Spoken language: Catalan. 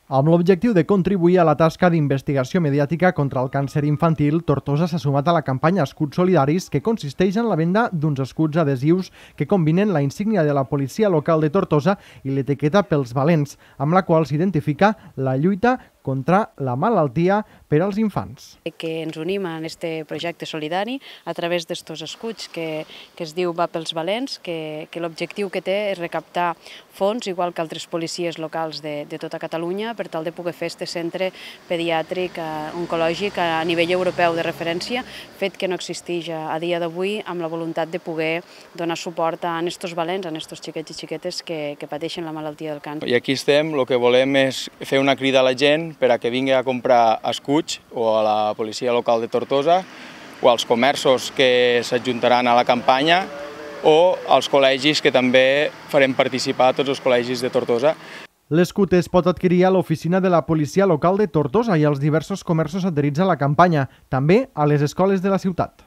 Amb l'objectiu de contribuir a la tasca d'investigació mediàtica contra el càncer infantil, Tortosa s'ha sumat a la campanya Escuts Solidaris, que consisteix en la venda d'uns escuts adhesius que combinen la insígnia de la policia local de Tortosa i l'etiqueta Pels Valents, amb la qual s'identifica la lluita contra la malaltia per als infants. Que ens unim en este projecte solidari a través d'estos escuts que es diu Va pels Valents, que l'objectiu que té és recaptar fons, igual que altres policies locals de tota Catalunya, per tal de poder fer este centre pediàtric oncològic a nivell europeu de referència, fet que no existeix a dia d'avui, amb la voluntat de poder donar suport a estos valents, a estos xiquets i xiquetes que pateixen la malaltia del càncer. I aquí estem, el que volem és fer una crida a la gent per a que vingui a comprar escuts o a la policia local de Tortosa o als comerços que s'adjuntaran a la campanya o als col·legis, que també farem participar a tots els col·legis de Tortosa. L'escut es pot adquirir a l'oficina de la policia local de Tortosa i als diversos comerços adherits a la campanya, també a les escoles de la ciutat.